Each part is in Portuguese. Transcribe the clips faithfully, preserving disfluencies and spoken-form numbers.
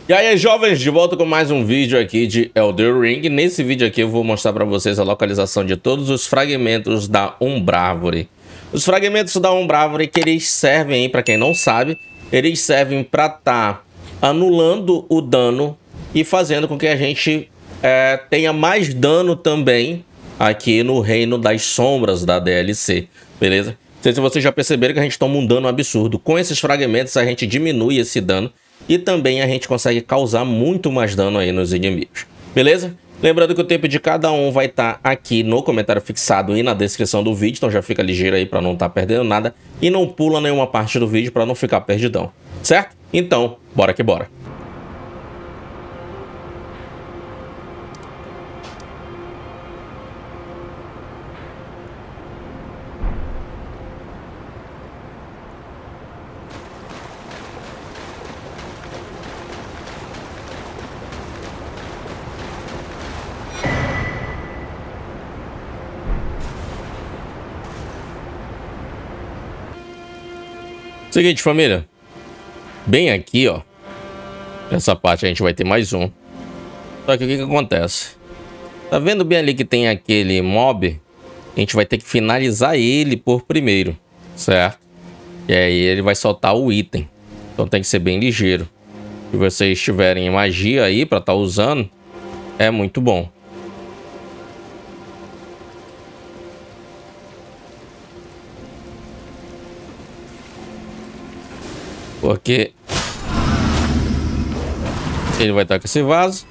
E aí, jovens, de volta com mais um vídeo aqui de Elden Ring. Nesse vídeo aqui eu vou mostrar para vocês a localização de todos os fragmentos da Umbravorei. Os fragmentos da Umbravorei que eles servem, para quem não sabe, eles servem para estar tá anulando o dano e fazendo com que a gente é, tenha mais dano também aqui no Reino das Sombras da D L C, beleza? Não sei se vocês já perceberam que a gente toma um dano absurdo. Com esses fragmentos a gente diminui esse dano e também a gente consegue causar muito mais dano aí nos inimigos, beleza? Lembrando que o tempo de cada um vai estar tá aqui no comentário fixado e na descrição do vídeo, então já fica ligeiro aí para não estar tá perdendo nada e não pula nenhuma parte do vídeo para não ficar perdidão, certo? Então, bora que bora! Seguinte, família, bem aqui, ó, nessa parte a gente vai ter mais um. Só que o que que acontece? Tá vendo bem ali que tem aquele mob? A gente vai ter que finalizar ele por primeiro, certo? E aí ele vai soltar o item. Então tem que ser bem ligeiro. Se vocês tiverem magia aí pra estar usando, é muito bom. Porque ele vai estar com esse vaso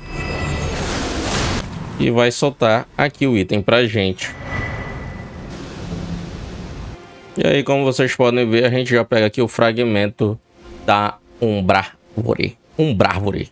e vai soltar aqui o item pra gente. E aí, como vocês podem ver, a gente já pega aqui o fragmento da Umbravorei. Umbravorei.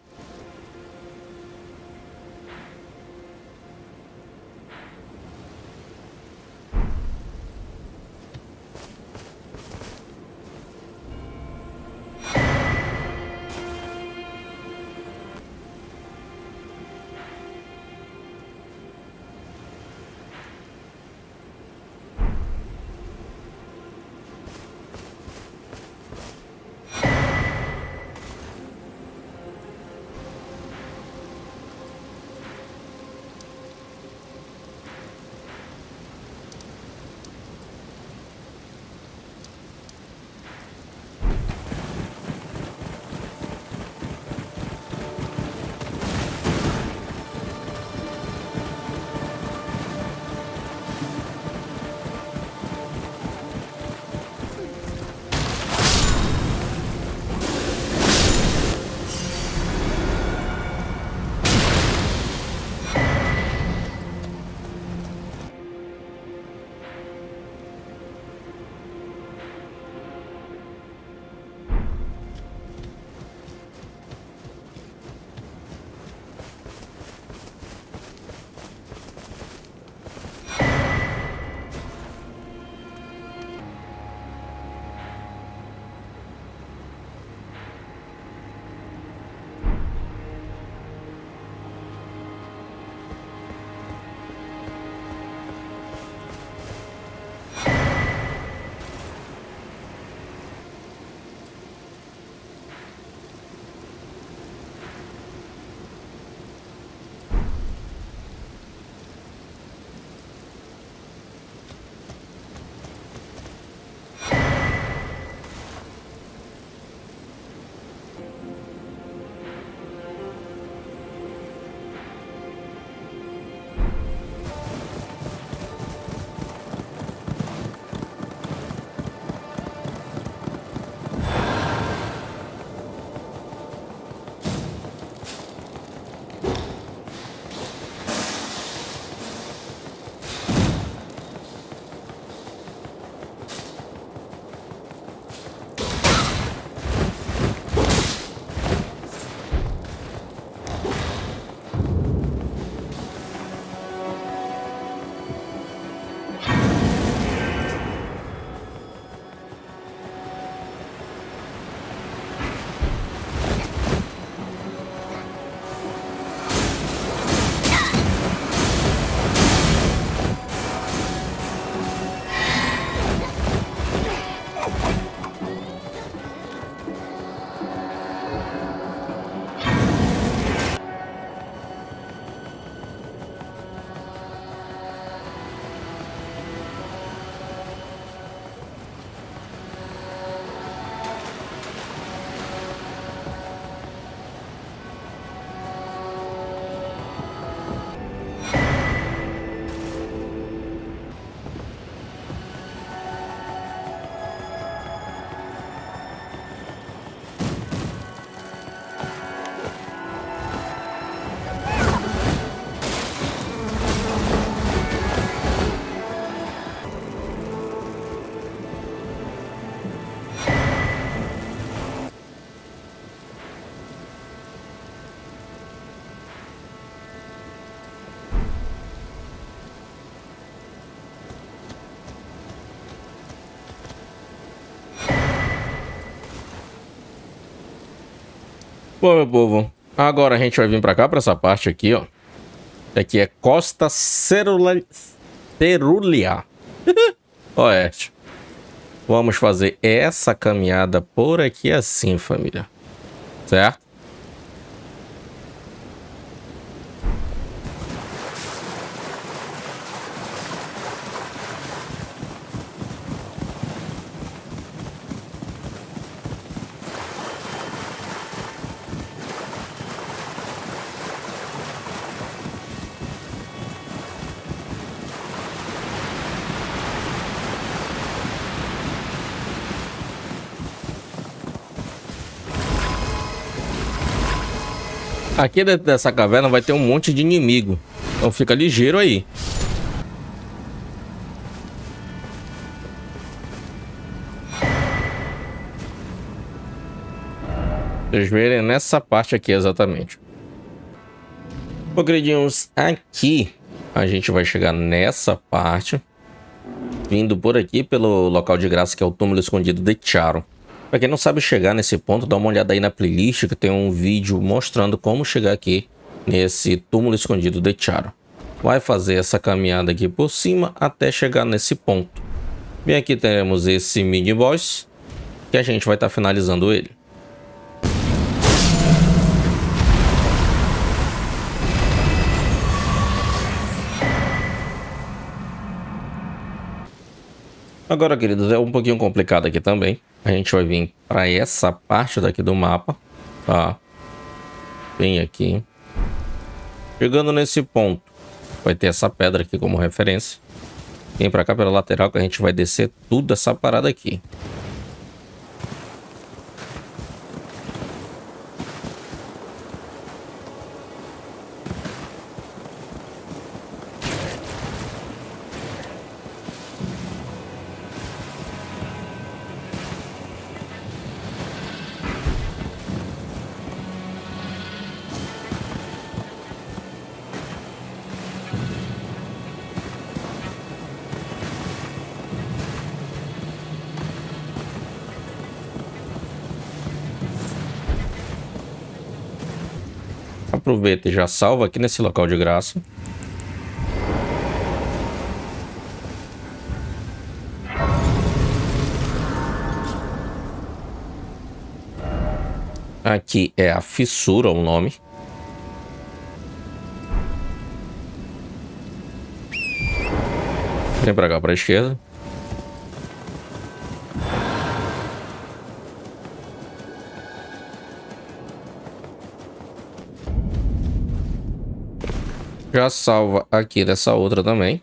Bom, meu povo, agora a gente vai vir pra cá, pra essa parte aqui, ó. Aqui é Costa Cerula... Cerúlea Oeste. Vamos fazer essa caminhada por aqui assim, família. Certo? Aqui dentro dessa caverna vai ter um monte de inimigo. Então fica ligeiro aí. Vocês verem nessa parte aqui exatamente. Bom, queridinhos, aqui a gente vai chegar nessa parte. Vindo por aqui pelo local de graça que é o túmulo escondido de Charo. Pra quem não sabe chegar nesse ponto, dá uma olhada aí na playlist que tem um vídeo mostrando como chegar aqui nesse túmulo escondido de Charo. Vai fazer essa caminhada aqui por cima até chegar nesse ponto. Bem, aqui teremos esse mini boss que a gente vai estar finalizando ele. Agora, queridos, é um pouquinho complicado aqui também. A gente vai vir para essa parte daqui do mapa, tá? Bem aqui. Chegando nesse ponto, vai ter essa pedra aqui como referência. Vem para cá pela lateral que a gente vai descer tudo essa parada aqui. Aproveita e já salva aqui nesse local de graça. Aqui é a fissura, o nome. Vem pra cá, pra esquerda. Já salva aqui dessa outra também.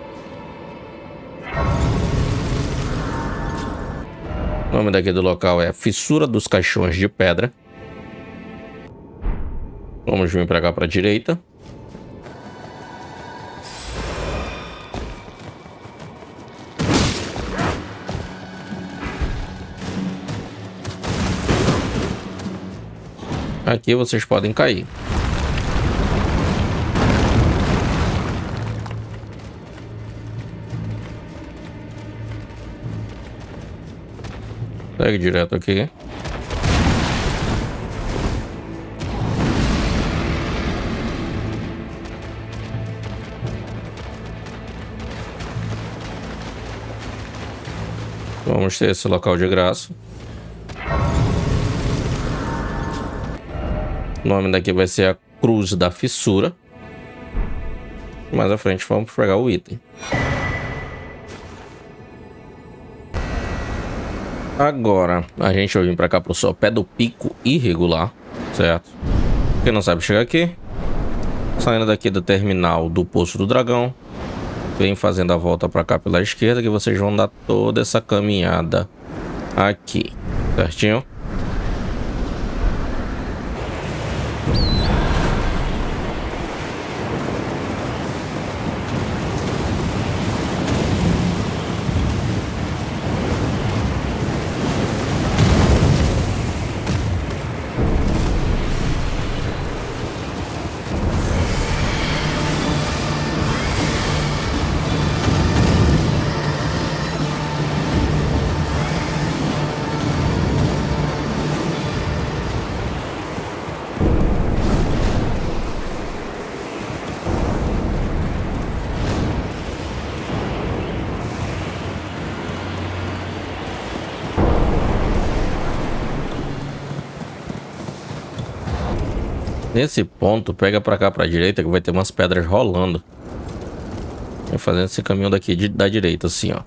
O nome daqui do local é Fissura dos Caixões de Pedra. Vamos vir para cá para a direita. Aqui vocês podem cair. Segue direto aqui. Vamos ter esse local de graça. O nome daqui vai ser a Cruz da Fissura. Mais à frente vamos pegar o item. Agora a gente vai vir para cá pro sopé do pico irregular, certo? Quem não sabe chegar aqui, saindo daqui do terminal do Poço do Dragão, vem fazendo a volta para cá pela esquerda, que vocês vão dar toda essa caminhada aqui, certinho? Nesse ponto, pega pra cá pra direita que vai ter umas pedras rolando. Vai fazendo esse caminho daqui de, da direita, assim, ó.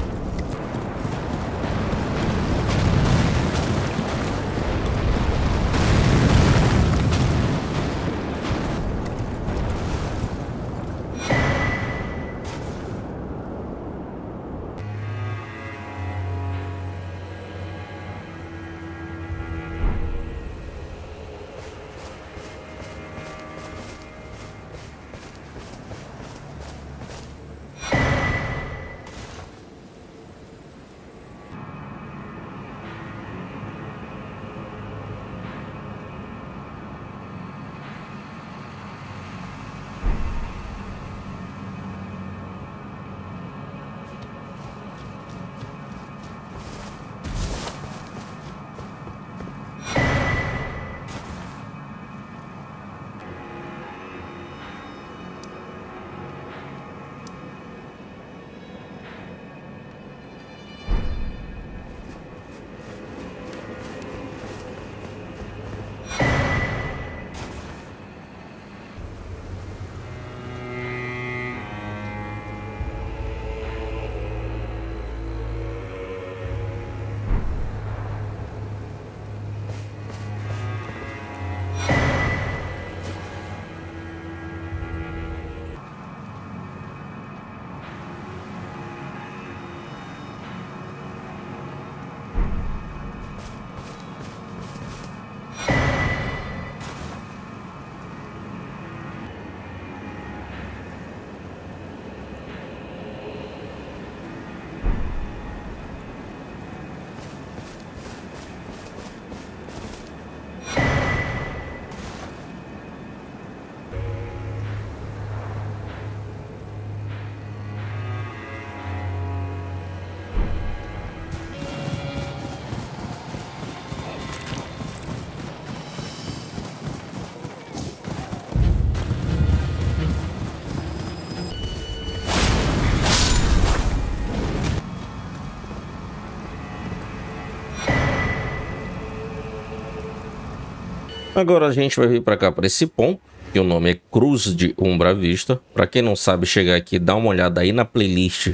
Agora a gente vai vir para cá, para esse ponto, que o nome é Cruz de Umbra Vista. Para quem não sabe chegar aqui, dá uma olhada aí na playlist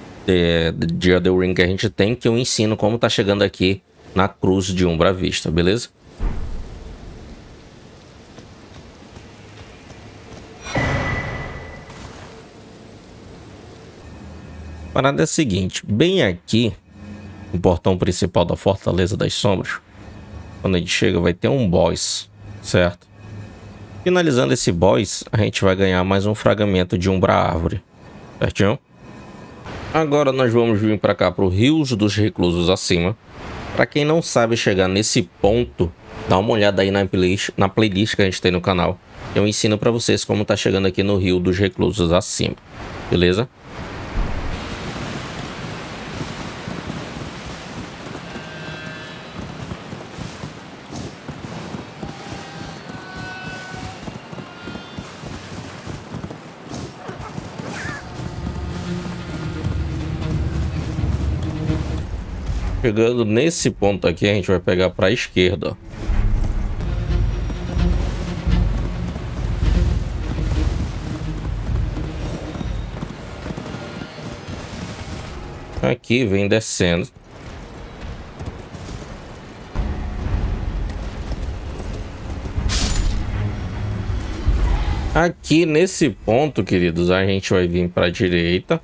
de, de Elden Ring que a gente tem, que eu ensino como tá chegando aqui na Cruz de Umbra Vista, beleza? A parada é a seguinte, bem aqui, no portão principal da Fortaleza das Sombras, quando a gente chega vai ter um boss, certo? Finalizando esse boss, a gente vai ganhar mais um fragmento de Umbra Árvore, certinho? Agora nós vamos vir para cá, para o Rios dos Reclusos acima. Para quem não sabe chegar nesse ponto, dá uma olhada aí na playlist, na playlist que a gente tem no canal. Eu ensino para vocês como tá chegando aqui no Rio dos Reclusos acima, beleza? Chegando nesse ponto aqui, a gente vai pegar para a esquerda. Aqui vem descendo. Aqui nesse ponto, queridos, a gente vai vir para a direita.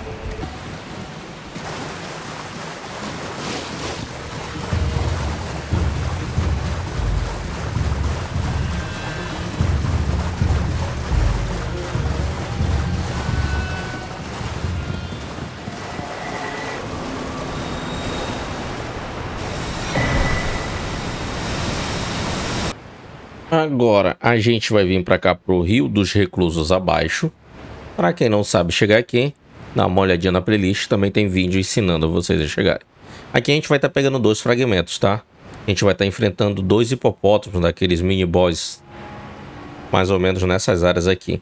Agora a gente vai vir para cá pro Rio dos Reclusos abaixo. Para quem não sabe chegar aqui, dá uma olhadinha na playlist, também tem vídeo ensinando vocês a chegarem. Aqui a gente vai estar tá pegando dois fragmentos, tá? A gente vai estar tá enfrentando dois hipopótamos daqueles mini boss, mais ou menos nessas áreas aqui.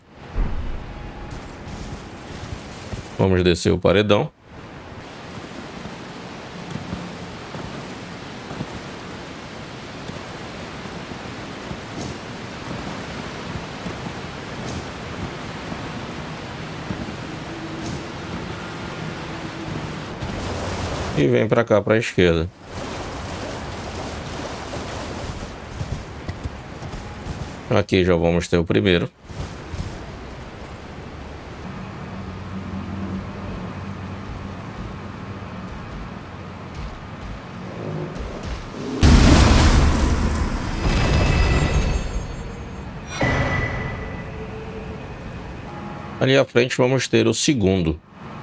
Vamos descer o paredão. E vem pra cá, pra esquerda. Aqui já vamos ter o primeiro. Ali à frente vamos ter o segundo.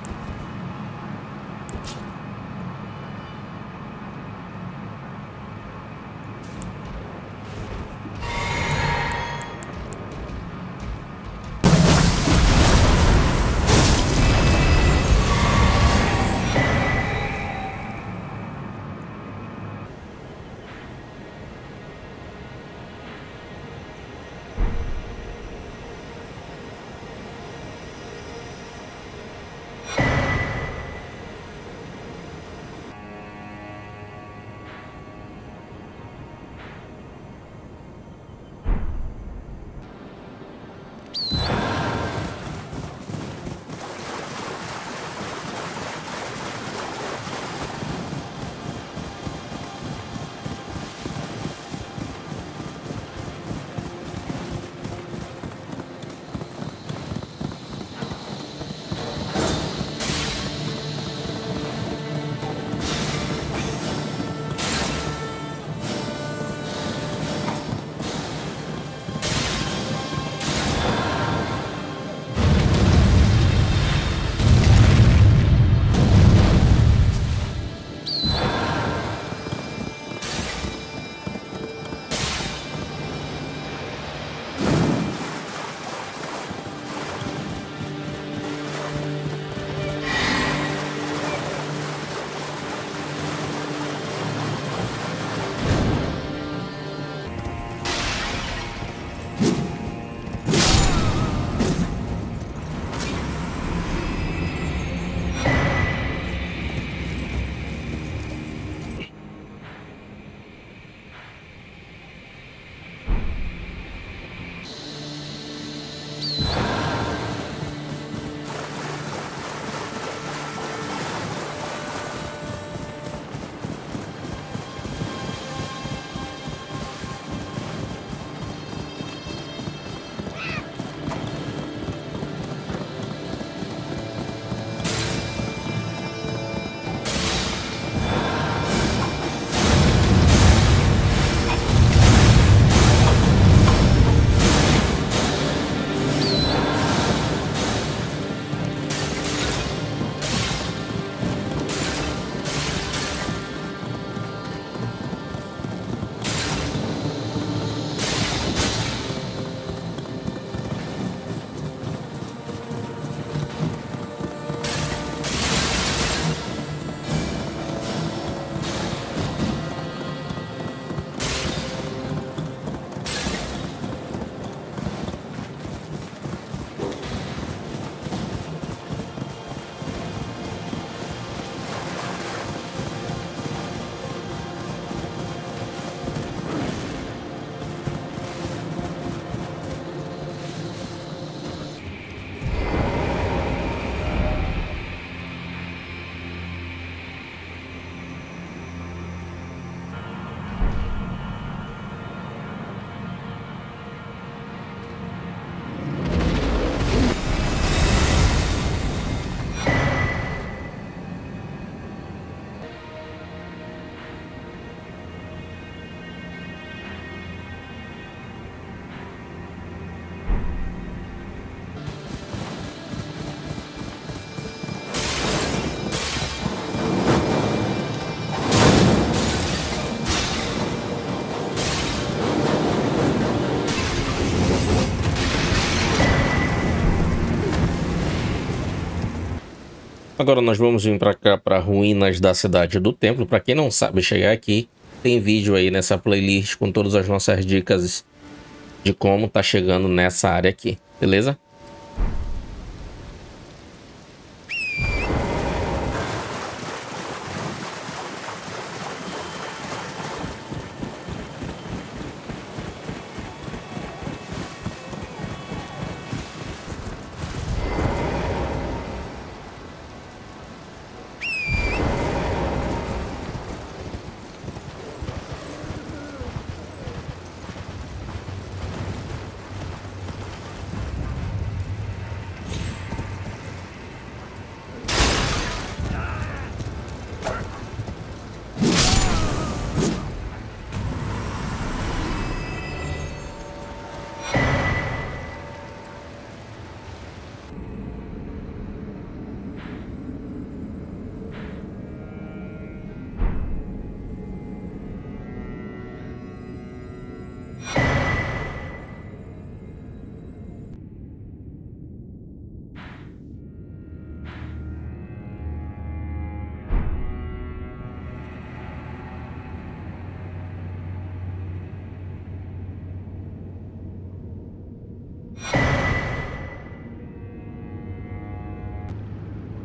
Agora nós vamos vir para cá, para ruínas da cidade do templo. Para quem não sabe chegar aqui, tem vídeo aí nessa playlist com todas as nossas dicas de como tá chegando nessa área aqui, beleza?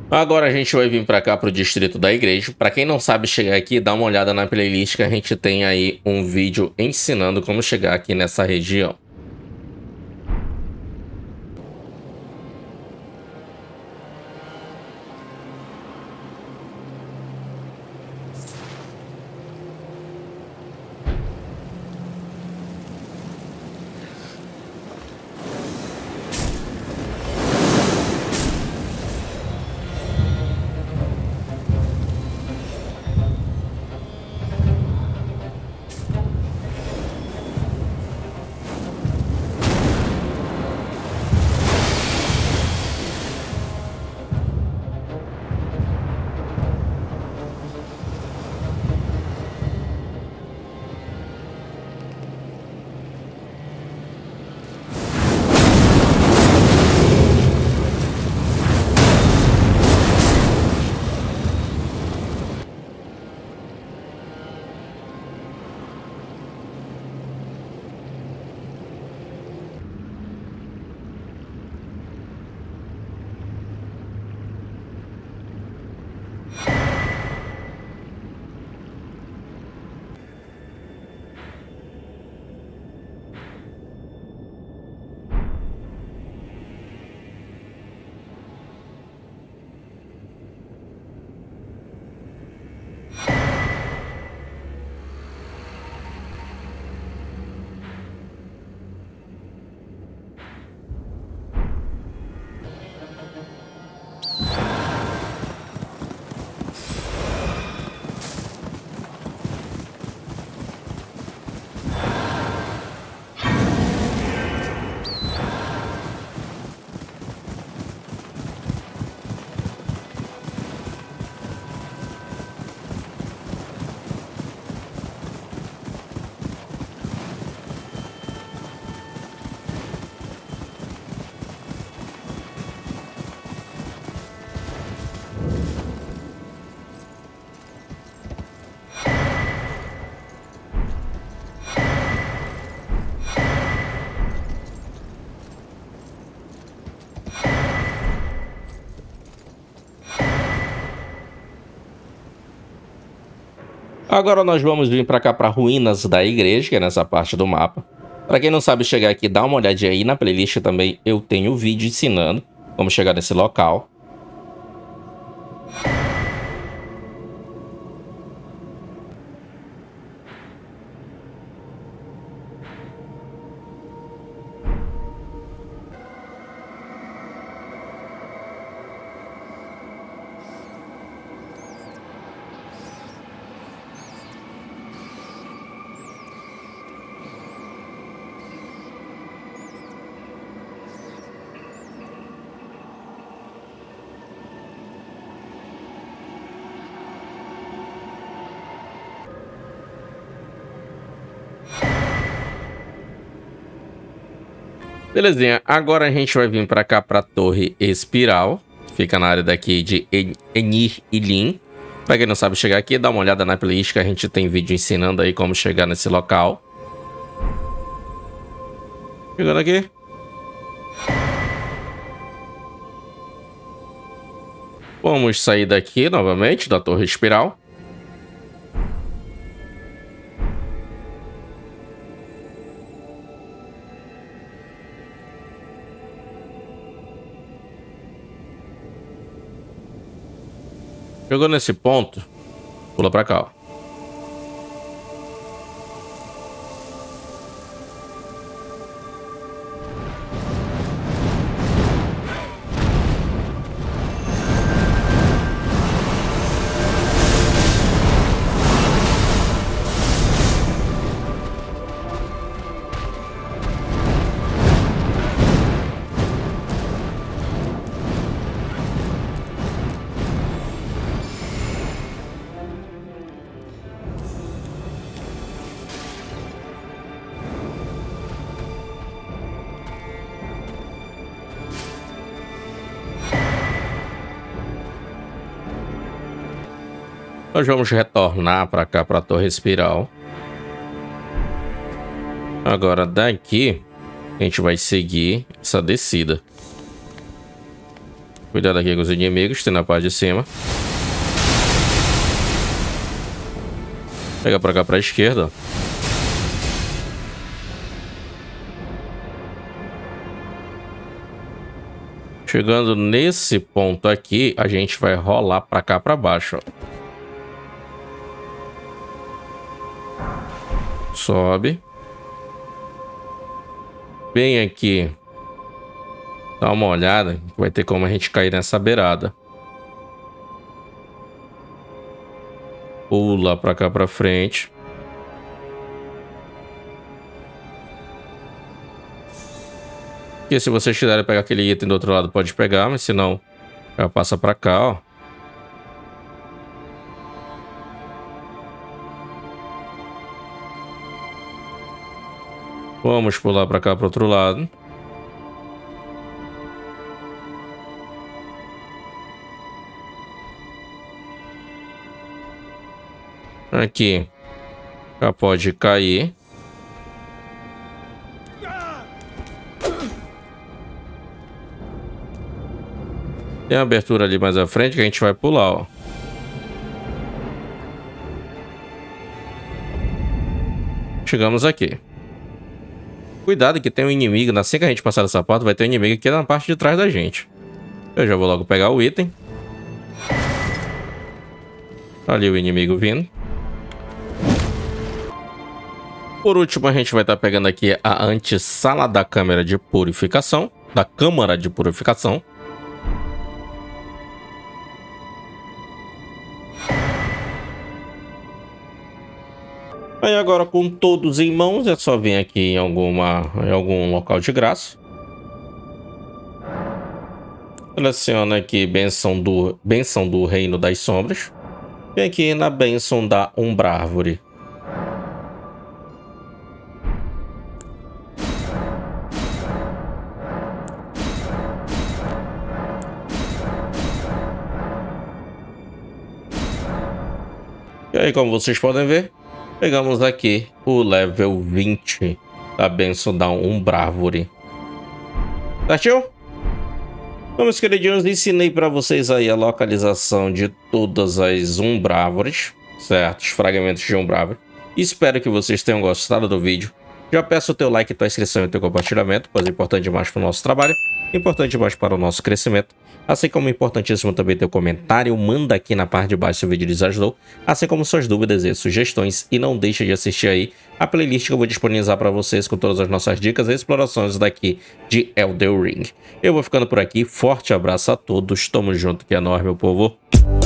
Agora a gente vai vir para cá para o distrito da igreja. Para quem não sabe chegar aqui, dá uma olhada na playlist que a gente tem aí um vídeo ensinando como chegar aqui nessa região. Agora nós vamos vir para cá para ruínas da igreja, que é nessa parte do mapa. Para quem não sabe chegar aqui, dá uma olhadinha aí na playlist também. Eu tenho vídeo ensinando como chegar nesse local. Belezinha, agora a gente vai vir para cá para a Torre Espiral. Fica na área daqui de Enir Ilin. Para quem não sabe chegar aqui, dá uma olhada na playlist que a gente tem vídeo ensinando aí como chegar nesse local. Chegando aqui. Vamos sair daqui novamente da Torre Espiral. Chegou nesse ponto, pula pra cá, ó. Nós vamos retornar para cá, para a Torre Espiral. Agora daqui a gente vai seguir essa descida. Cuidado aqui com os inimigos, tem na parte de cima. Pega pra cá pra esquerda, ó. Chegando nesse ponto aqui, a gente vai rolar pra cá pra baixo, ó. Sobe. Bem aqui. Dá uma olhada. Vai ter como a gente cair nessa beirada. Pula pra cá pra frente. E se vocês quiserem pegar aquele item do outro lado, pode pegar. Mas se não, já passa pra cá, ó. Vamos pular pra cá pro outro lado. Aqui já pode cair. Tem uma abertura ali mais à frente que a gente vai pular, ó. Chegamos aqui. Cuidado que tem um inimigo. Assim que a gente passar dessa porta, vai ter um inimigo aqui na parte de trás da gente. Eu já vou logo pegar o item. Ali o inimigo vindo. Por último, a gente vai estar pegando aqui a antessala da câmara de purificação. Da câmara de purificação. Aí agora, com todos em mãos, é só vir aqui em, alguma, em algum local de graça. Seleciona aqui Bênção do, Bênção do Reino das Sombras. Vem aqui na Bênção da Umbrárvore. E aí, como vocês podem ver, pegamos aqui o level vinte da Bênção da Umbrárvore. Certinho? Então, meus queridinhos, ensinei para vocês aí a localização de todas as Umbrárvores, certo? Os fragmentos de Umbrárvore. Espero que vocês tenham gostado do vídeo. Já peço o teu like, tua inscrição e o teu compartilhamento, pois é importante demais para o nosso trabalho, importante demais para o nosso crescimento. Assim como é importantíssimo também teu comentário, manda aqui na parte de baixo se o vídeo lhes ajudou, assim como suas dúvidas e sugestões, e não deixa de assistir aí a playlist que eu vou disponibilizar para vocês com todas as nossas dicas e explorações daqui de Elden Ring. Eu vou ficando por aqui, forte abraço a todos, tamo junto que é nóis, meu povo.